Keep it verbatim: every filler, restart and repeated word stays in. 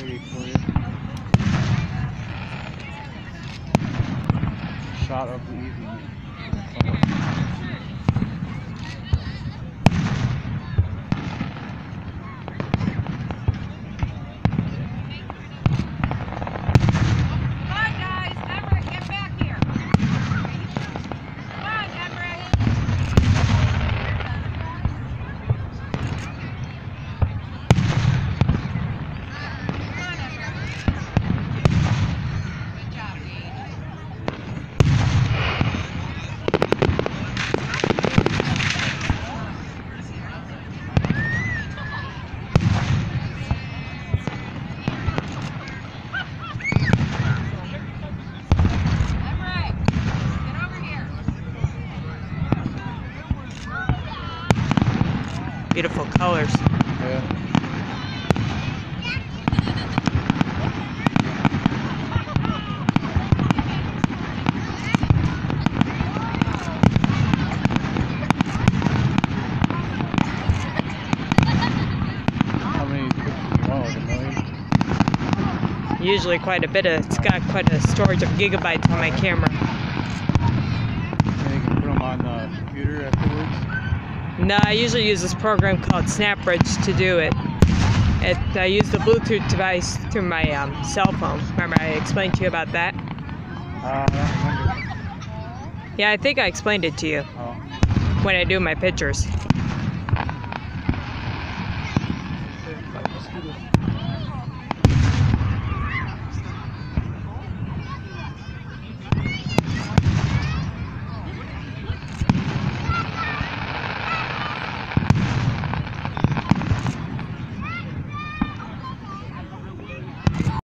Ready for you. Shot of the evening. Beautiful colors. Yeah. How many pictures do you want? Like a million? Usually quite a bit of, it's got quite a storage of gigabytes on my camera. And you can put them on the computer afterwards? No, I usually use this program called SnapBridge to do it. It I use the Bluetooth device through my um, cell phone. Remember I explained to you about that? Uh, I don't remember. Yeah, I think I explained it to you Oh. when I do my pictures.